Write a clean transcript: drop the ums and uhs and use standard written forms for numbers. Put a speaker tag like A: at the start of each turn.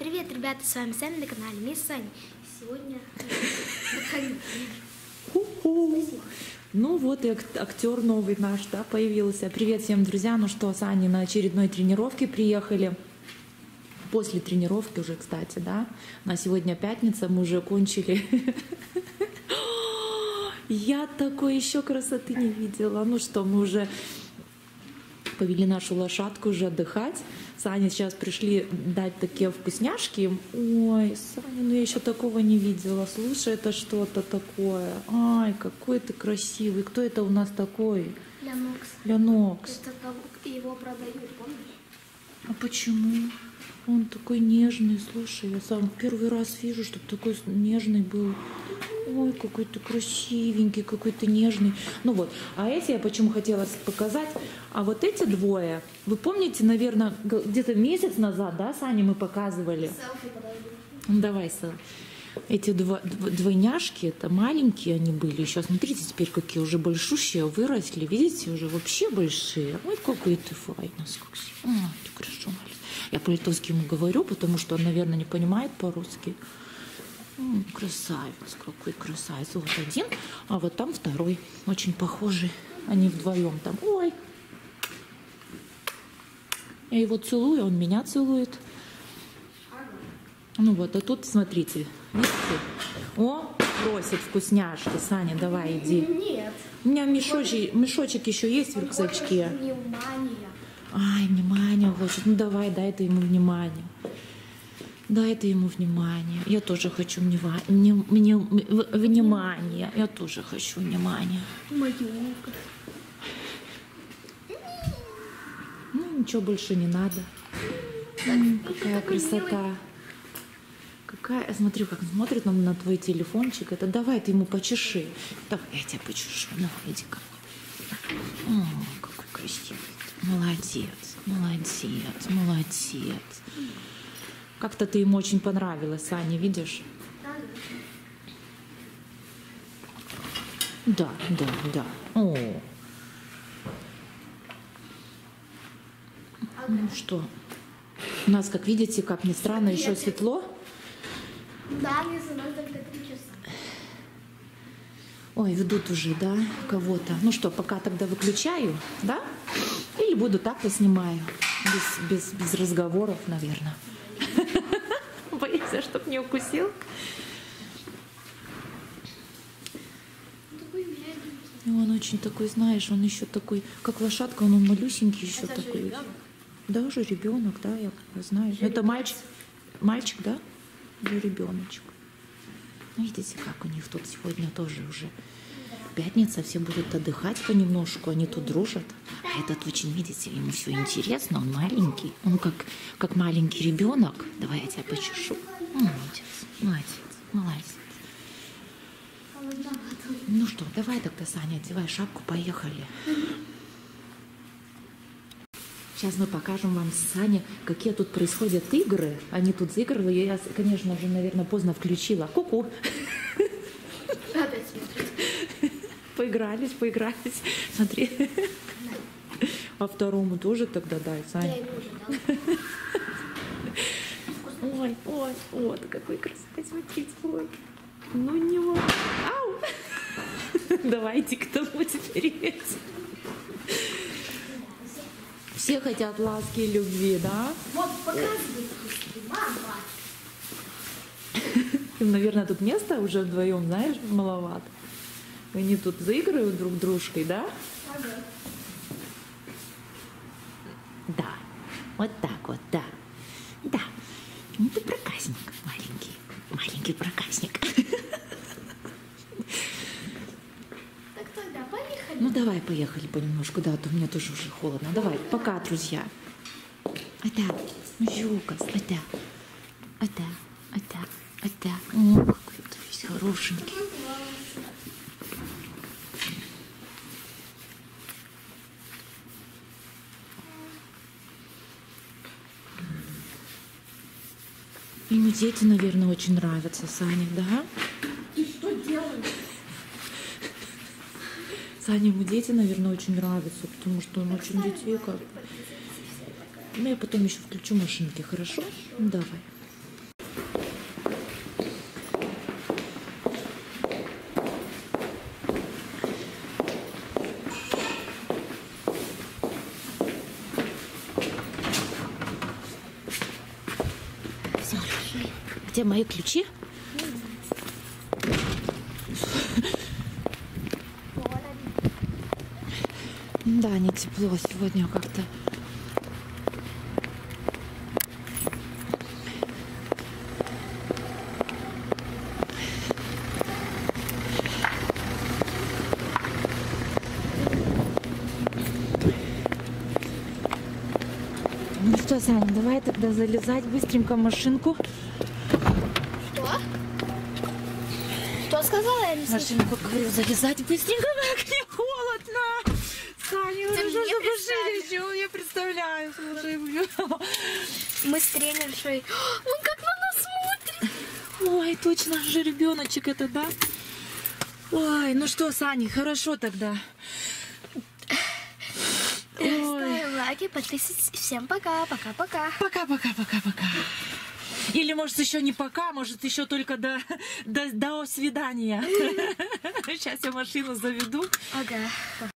A: Привет, ребята, с вами Саня на канале Мисс Саня. Сегодня...
B: Ну вот и актер новый наш, да, появился. Привет всем, друзья. Ну что, с Аней на очередной тренировке приехали. После тренировки уже, кстати, да. На сегодня пятница, мы уже кончили. Я такой еще красоты не видела. Ну что, мы уже повели нашу лошадку уже отдыхать. Саня сейчас пришли дать такие вкусняшки. Ой, Саня, ну я еще такого не видела. Слушай, это что-то такое. Ай, какой ты красивый. Кто это у нас такой?
A: Ленокс.
B: Ленокс.
A: Его продают, помнишь?
B: А почему? Он такой нежный. Слушай, я сам первый раз вижу, чтобы такой нежный был. Ой, какой ты красивенький, какой ты нежный. Ну вот, а эти я почему хотела показать. А вот эти двое, вы помните, наверное, где-то месяц назад, да, Саня, мы показывали?
A: Селфи подойду.
B: Давай, селфи. Эти двойняшки, это маленькие они были. Сейчас смотрите, теперь какие уже большущие, выросли. Видите, уже вообще большие. Ой, какой ты файный. Ой, ты хорошо, малец. Я по-литовски ему говорю, потому что он, наверное, не понимает по-русски. Красавец, какой красавец. Вот один, а вот там второй. Очень похожий. Они вдвоем там. Ой. Я его целую, он меня целует. Ну вот, а тут, смотрите, видите? О, просит вкусняшки. Саня, давай, иди.
A: Нет.
B: У меня мешочек еще есть в рюкзачке.
A: Внимание.
B: Ай, внимание хочет. Ну давай, дай ты ему внимание. Дай ты ему внимание. Я тоже хочу внимание. Я тоже хочу внимания. Ну, ничего больше не надо. Какая красота. Какая, смотри, как смотрит он на твой телефончик. Это давай ты ему почеши. Давай, я тебя почешу. Давай, иди ко мне. О, какой красивый. Молодец, молодец, молодец. Как-то ты ему очень понравилась, Аня, видишь? Да, да, да. О. Ну что, у нас, как видите, как ни странно, еще светло.
A: Да, не знаю, только 3 часа.
B: Ой, ведут уже, да, кого-то. Ну что, пока тогда выключаю, да? Или буду так-то снимаю. Без разговоров, наверное. Боишься, чтоб не укусил? Он очень такой, знаешь, он еще такой, как лошадка, он малюсенький еще это такой. Да, уже ребенок, да, я знаю. Это мальчик, да? Или ребеночек. Видите, как у них тут сегодня тоже уже пятница, все будут отдыхать понемножку, они тут дружат. А этот очень, видите, ему все интересно, он маленький, он как маленький ребенок. Давай я тебя почешу. Молодец, молодец, молодец. Ну что, давай тогда, Саня, одевай шапку, поехали. Сейчас мы покажем вам с Саней, какие тут происходят игры. Они тут заигрывали, я, конечно же, наверное, поздно включила. Ку-ку. Поигрались. Смотри. А второму тоже тогда дай, Саня. Ой, вот какой красота, смотрите, ой. Ну не могу. Ау! Давайте к тому теперь. Все хотят ласки и любви, да?
A: Вот, показывай. Мама.
B: Наверное, тут места уже вдвоем, знаешь, маловато. Они тут заигрывают друг дружкой, да?
A: Ага.
B: Да. Вот так вот, да. Да. Ну ты проказник маленький. Маленький проказник.
A: Так тогда поехали.
B: Ну давай, поехали понемножку, да, а то мне тоже уже холодно. Давай, пока, друзья. Это, Жукас, это. О, какой ты весь хорошенький. Ему дети, наверное, очень нравятся, Саня, да?
A: Ты что делаешь?
B: Саня, ему дети, наверное, очень нравятся, потому что он очень детей как. Ну, я потом еще включу машинки, хорошо? Ну, давай. Соль. Где мои ключи? Да, не тепло сегодня как-то. Ну что, Саня, давай тогда залезать быстренько в машинку.
A: Что? Что сказала? Я не слышала.
B: Машинку, говорю, залезать быстренько, как не холодно. Саня,
A: Ты
B: уже
A: мне
B: пошире, я представляю, слушай.
A: Мы с тренершей. Он как на нас смотрит.
B: Ой, точно же ребеночек это, да? Ой, ну что, Саня, хорошо тогда.
A: Ставим лайки, подписывайтесь. Всем пока, пока-пока.
B: Пока-пока-пока-пока. Или, может, еще не пока, может, еще только до свидания. Сейчас я машину заведу.
A: Ага.